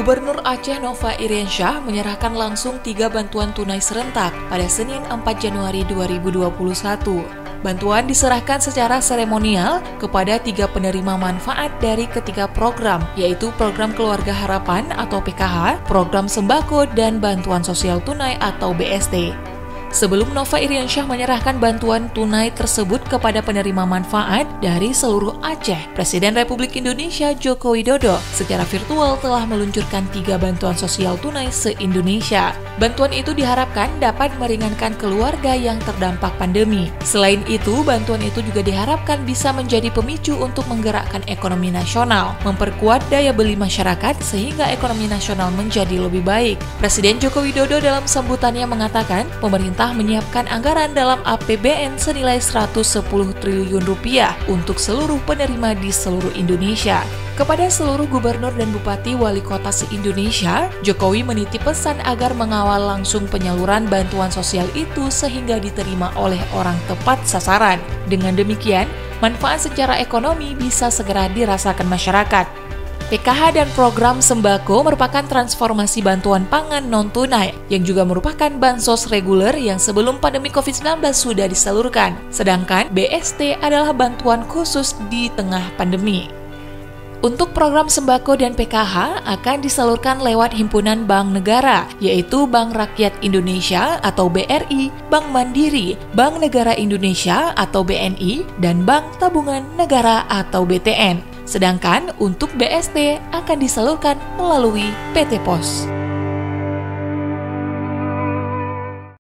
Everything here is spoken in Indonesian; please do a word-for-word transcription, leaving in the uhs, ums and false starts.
Gubernur Aceh Nova Iriansyah menyerahkan langsung tiga bantuan tunai serentak pada Senin empat Januari dua ribu dua puluh satu. Bantuan diserahkan secara seremonial kepada tiga penerima manfaat dari ketiga program, yaitu Program Keluarga Harapan atau P K H, Program Sembako, dan Bantuan Sosial Tunai atau B S T. Sebelum Nova Iriansyah menyerahkan bantuan tunai tersebut kepada penerima manfaat dari seluruh Aceh, Presiden Republik Indonesia Joko Widodo secara virtual telah meluncurkan tiga bantuan sosial tunai se-Indonesia. Bantuan itu diharapkan dapat meringankan keluarga yang terdampak pandemi. Selain itu, bantuan itu juga diharapkan bisa menjadi pemicu untuk menggerakkan ekonomi nasional, memperkuat daya beli masyarakat sehingga ekonomi nasional menjadi lebih baik. Presiden Joko Widodo dalam sambutannya mengatakan, pemerintah menyiapkan anggaran dalam A P B N senilai seratus sepuluh triliun rupiah untuk seluruh penerima di seluruh Indonesia. Kepada seluruh gubernur dan bupati wali kota se-Indonesia, Jokowi menitip pesan agar mengawal langsung penyaluran bantuan sosial itu sehingga diterima oleh orang tepat sasaran. Dengan demikian, manfaat secara ekonomi bisa segera dirasakan masyarakat. P K H dan program sembako merupakan transformasi bantuan pangan non-tunai yang juga merupakan bansos reguler yang sebelum pandemi covid sembilan belas sudah disalurkan. Sedangkan B S T adalah bantuan khusus di tengah pandemi. Untuk program sembako dan P K H akan disalurkan lewat Himpunan Bank Negara, yaitu Bank Rakyat Indonesia atau B R I, Bank Mandiri, Bank Negara Indonesia atau B N I, dan Bank Tabungan Negara atau B T N. Sedangkan untuk B S T akan disalurkan melalui P T Pos.